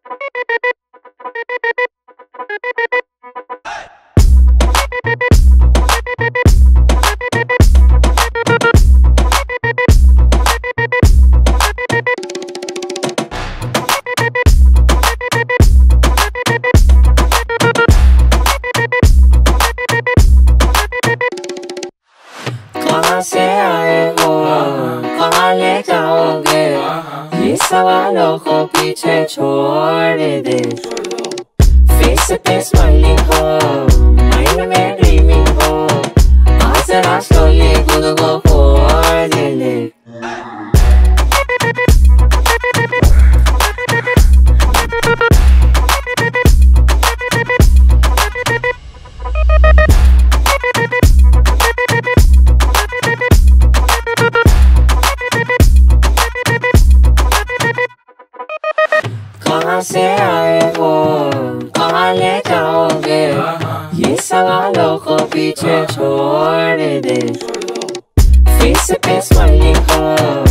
कहाँ से आए हो, कहाँ ले जाओगे, ये सवालों को पीछे छोड़ दे। फेस पे स्माइलिंग हो, माइंड में ड्रीमिंग हो, आज जरा स्लोली खुद को फोड़ दे। कहाँ से आए हो, कहाँ ले जाओगे, ये सवालों को पीछे छोड़ दे। फेस पे स्माइलिंग हो,